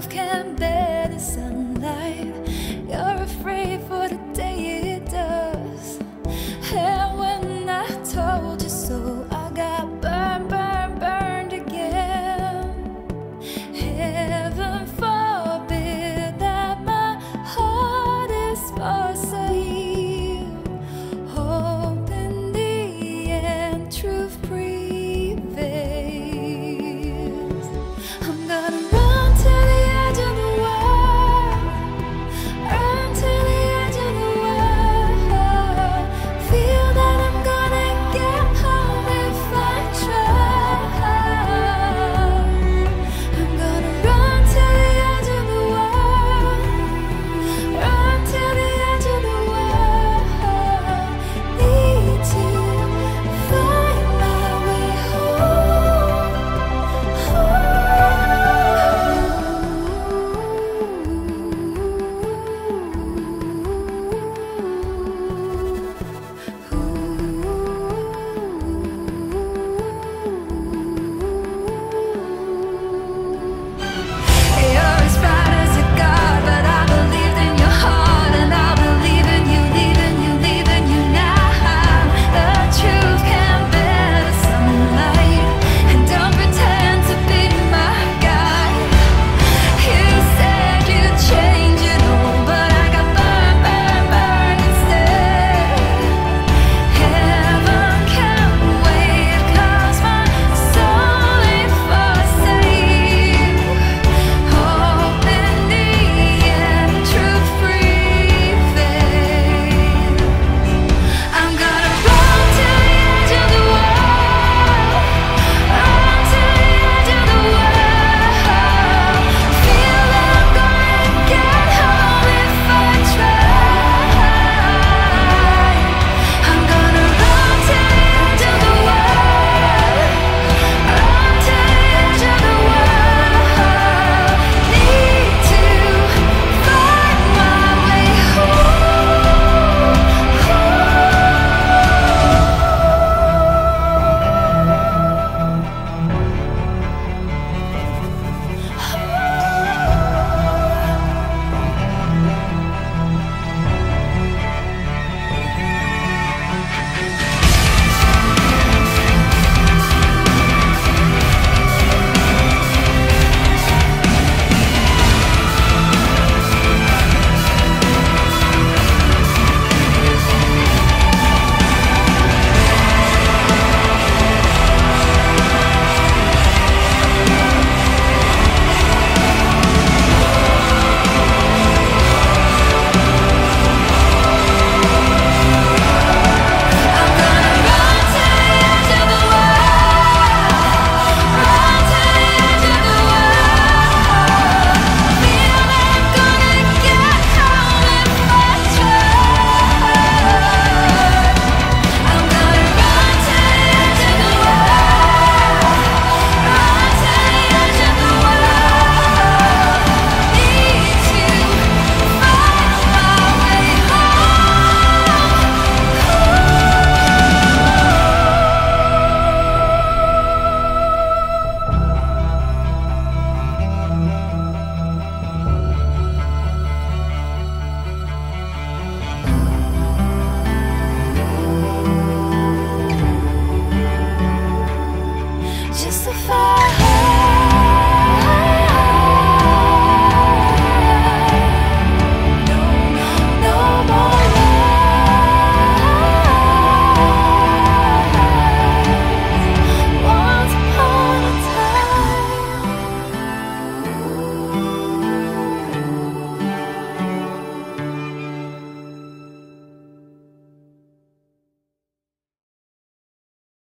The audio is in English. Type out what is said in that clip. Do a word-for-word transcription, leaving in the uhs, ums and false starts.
truth can't bear the sunlight. You're afraid for the day it does. And when I told you so, I got burned, burned, burned again. Heaven forbid that my heart is for sale. Hope in the end, truth prevails. I'm gonna run to the edge of the world, run to the edge of the world. Feel that I'm gonna get home if I try. I'm gonna run to the edge of the world, run to the edge of the world. Need to find my way home. You're as bright as a god, but I believed in your heart, and I believe in you, leaving you, leaving you now. The truth can't bear the sunlight, and don't pretend to be my guide. You said you'd change it all, but I got burned, burned, burned instead. Heaven can't wait, 'cause my soul ain't for sale. Hope in the end, truth prevails. I'm gonna run to the edge of the world, run to the edge of the world. Feel that I'm gonna get home if I try. I'm gonna run to the edge of the world, run to the edge of the world. Need to find my way just a fire.